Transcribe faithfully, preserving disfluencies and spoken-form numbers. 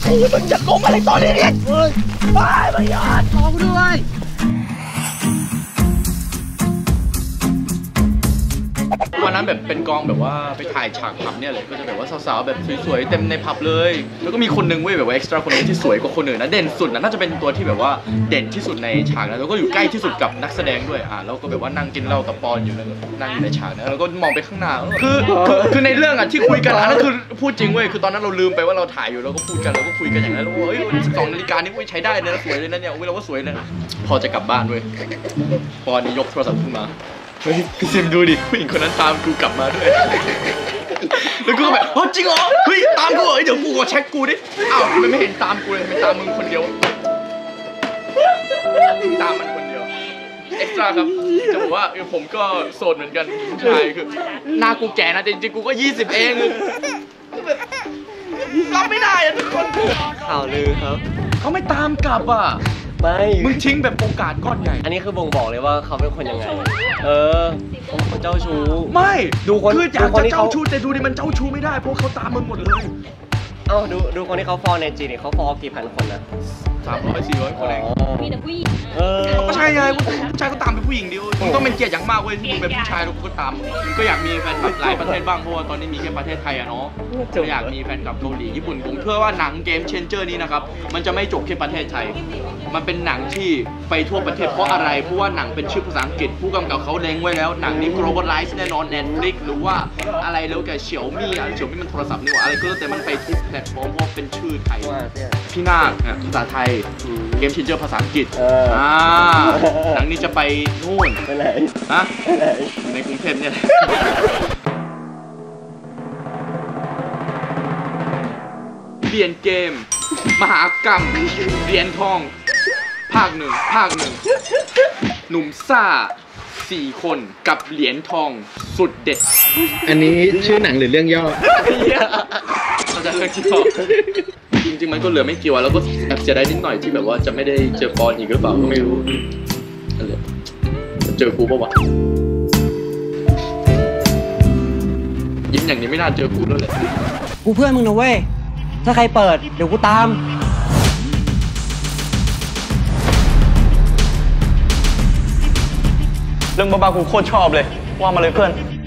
มึงจะโกงอะไรตอนนี้เนี่ยเฮ้ยไปไม่ยอดขอกูด้วยวันนั้นแบบเป็นกองแบบว่าไปถ่ายฉากผับเนี่ยเลยก็จะแบบว่าสาวๆแบบสวยๆเต็มในผับเลยแล้วก็มีคนนึงเว้ยแบบว่าเอ็กซ์ตร้าคนนึงที่สวยกว่าคนอื่นนะเด่นสุดนะน่าจะเป็นตัวที่แบบว่าเด่นที่สุดในฉากนะแล้วก็อยู่ใกล้ที่สุดกับนักแสดงด้วยอ่ะแล้วก็แบบว่านั่งกินเหล้ากับปอนอยู่แล้วนั่งอยู่ในฉากนะแล้วก็มองไปข้างหน้าคือคือในเรื่องอ่ะที่คุยกันนั่นคือพูดจริงเว้ยคือตอนนั้นเราลืมไปว่าเราถ่ายอยู่แล้วก็พูดกันเราก็คุยกันอย่างนั้นแล้วว่าเฮ้ยสิบสองนาฬิกานี่ใช้ได้เลยนะสวยเลยนะเนี่ยเราว่าสวยเลยพอจะกลับบ้านเว้ยปอนนี่ยกโทรศัพท์ขึ้นมาเฮ้ยพี่ซิมดูดิผู้หญิงคนนั้นตามกูกลับมาด้วยแล้วกูก็แบบอ๋อจริงเหรอเฮ้ยตามกูเหรอเดี๋ยวกูขอเช็คกูดิอ้าวมันไม่เห็นตามกูเลยมันตามมึงคนเดียวตามมันคนเดียวเอ็กซ์ตร้าครับจะบอกว่าผมก็โสดเหมือนกันผู้ชายคือหน้ากูแก่นะจริงๆกูก็ยี่สิบเองแบบรับไม่ได้อะทุกคนข่าวลือครับเขาไม่ตามกลับอ่ะไม่มึงทิ้งแบบโอกาสก้อนใหญ่อันนี้คือบ่งบอกเลยว่าเขาเป็นคนยังไงเออผมคนเจ้าชู้ไม่ดูคนคืออยากจะเจ้าชู้แต่ดูดิมันเจ้าชู้ไม่ได้เพราะเขาตามมึงหมดเลยเอ้าดูดูคนที่เขาฟอลในจีนี่เขาฟอลกี่พันคนนะสามร้อยสี่ร้อยคนเองมีแต่ผู้หญิงเออก็ใช่ไงผู้ชายก็ตามเป็นผู้หญิงดิมึงต้องเป็นเกียรติอย่างมากเว้ยที่มึงเป็นผู้ชายแล้วกูก็ตามมึงก็อยากมีแฟนคลับหลายประเทศบ้างเพราะว่าตอนนี้มีแค่ประเทศไทยอะเนาะก็อยากมีแฟนคลับเกาหลีญี่ปุ่นผมเชื่อว่าหนังเกมเชนเจอร์นี้นะครับมันจะไม่จบแค่ประเทศไทยมันเป็นหนังที่ไปทั่วประเทศเพราะอะไรเพราะว่าหนังเป็นชื่อภาษาอังกฤษผู้กำกับเขาเล็งไว้แล้วหนังนี้ globalize แน่นอน Netflix หรือว่าอะไรแล้วแกเฉียวมี่อ่ะเฉียวมี่มันโทรศัพท์นี่หว่าอะไรก็แล้วแต่มันไปทุกแพลตฟอร์มเพราะเป็นชื่อไทยพี่นาคภาษาไทยเกมเชนเจอร์ภาษาอังกฤษอ่าหนังนี้จะไปนู่นไปไหนฮะในกรุงเทพเนี่ยเปลี่ยนเกมมหากรรมเหรียญทองภาคหนึ่งภาคหนึ่งหนุ่มซ่าสี่คนกับเหรียญทองสุดเด็ดอันนี้ชื่อหนังหรือเรื่องย่อเราจะเรื่องย่อจริงๆมันก็เหลือไม่กี่วันแล้วก็แอบเสียดายนิดหน่อยที่แบบว่าจะไม่ได้เจอปอนอีกหรือเปล่าก็ไม่รู้อะไรจะเจอกูปะวะยิ้มอย่างนี้ไม่น่าเจอกูแล้วแหละกูเพื่อนมึงนะเว้ยถ้าใครเปิดเดี๋ยวกูตามเรื่องบ้าๆกูโคตรชอบเลยว่ามาเลยเพื่อน